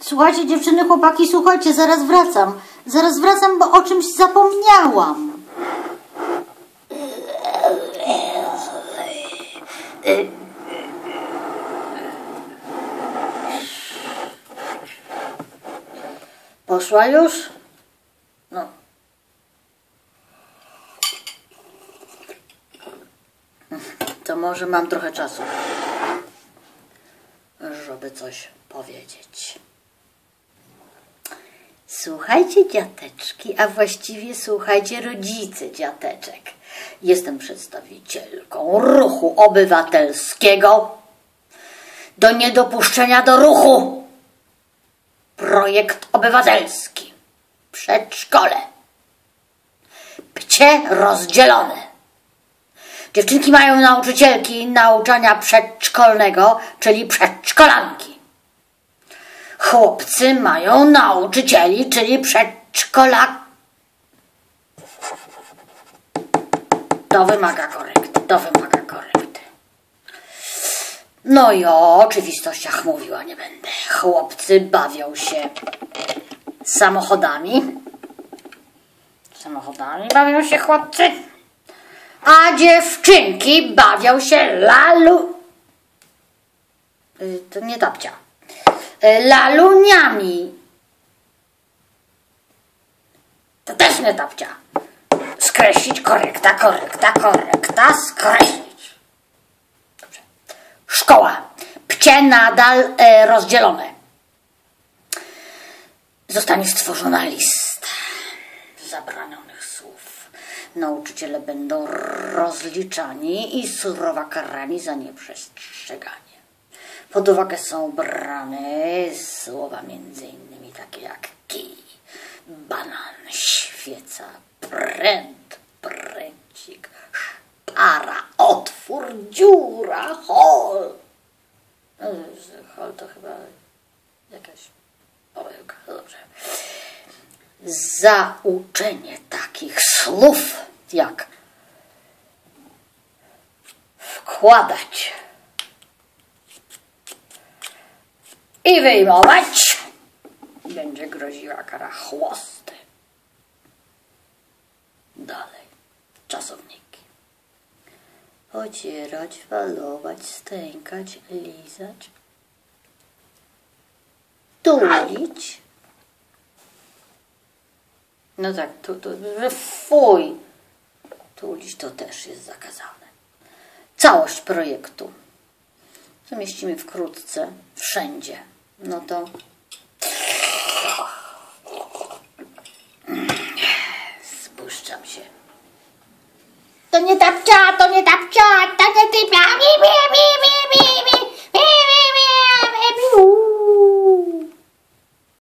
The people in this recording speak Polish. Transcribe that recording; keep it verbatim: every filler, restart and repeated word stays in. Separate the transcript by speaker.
Speaker 1: Słuchajcie, dziewczyny, chłopaki, słuchajcie, zaraz wracam. Zaraz wracam, bo o czymś zapomniałam. Poszła już? No. To może mam trochę czasu, żeby coś powiedzieć. Słuchajcie, dziateczki, a właściwie słuchajcie, rodzice dziateczek. Jestem przedstawicielką ruchu obywatelskiego do niedopuszczenia do ruchu. Projekt obywatelski. Przedszkole. Pcie rozdzielone. Dziewczynki mają nauczycielki nauczania przedszkolnego, czyli przedszkolanki. Chłopcy mają nauczycieli, czyli przedszkolak. To wymaga korekty, to wymaga korekty. No i o oczywistościach mówiła nie będę. Chłopcy bawią się samochodami. Samochodami bawią się chłopcy. A dziewczynki bawią się lalu... To nie tapcia. Laluniami. To też nie tapcia. Skreślić, korekta, korekta, korekta, skreślić. Dobrze. Szkoła. Pcie nadal e, rozdzielone. Zostanie stworzona lista zabronionych słów. Nauczyciele będą rozliczani i surowo karani za nieprzestrzeganie. Pod uwagę są brane słowa między innymi takie jak kij, banan, świeca, pręt, pręcik, szpara, otwór, dziura, hol. No, hol to chyba jakaś pomyłka, dobrze. Za uczenie takich słów jak wkładać i wyjmować będzie groziła kara chłosty. Dalej. Czasowniki. Ocierać, falować, stękać, lizać, tulić. No tak, tu, tu, fuj. Tulić to też jest zakazane. Całość projektu zamieścimy wkrótce wszędzie. No to spuszczam się. To nie tapcia, to nie tapcia, to nie typiami.